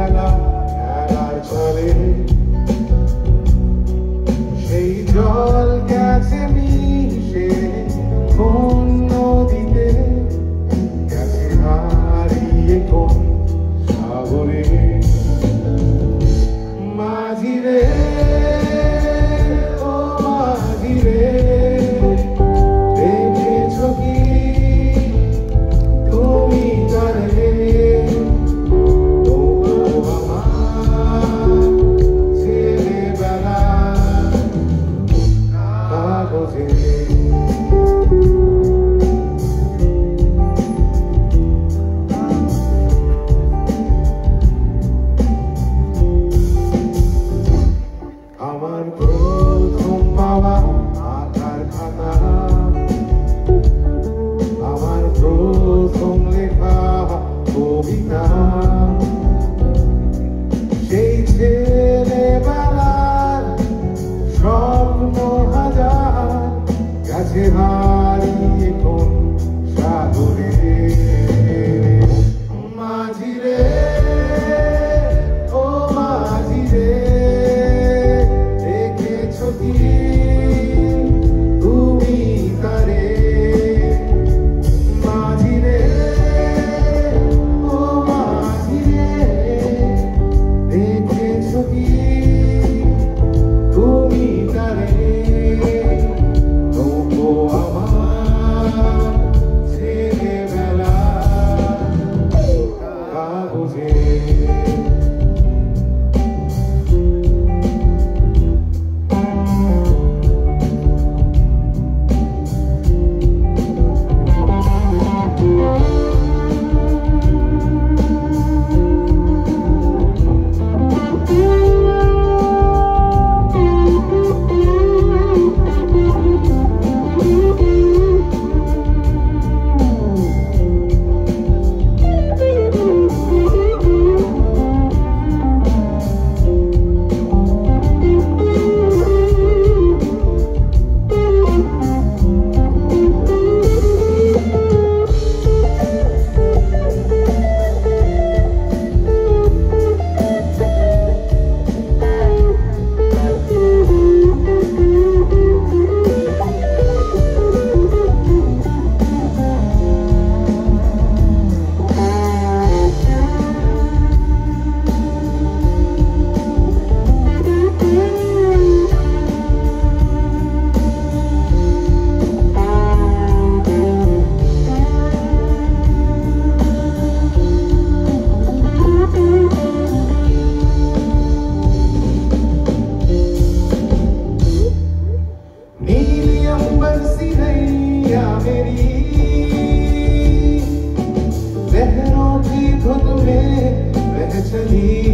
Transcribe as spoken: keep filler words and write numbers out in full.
খেলা খেলার চলে সেই জল গেছে মিশে কোন নদীতে গেছে হারিয়ে কোন সাগরে মাঝি রে ও মাঝি রে দেখেছো কি তুমি জানে আমার প্রথম পাওয়া আঁকার খাতা আমার প্রথম লেখা কবিতা সেই ছেলেবেলার স্বপ্ন হাজার গেছে হারিয়ে কোন সাগরে মাঝি রে ও মাঝি রে দেখেছো কি তুমি তারে মাঝি রে ও মাঝি রে দেখেছো কি তুমি তারে তবু আমার ছেলেবেলা কাগজে लहरों की धुन में बह चली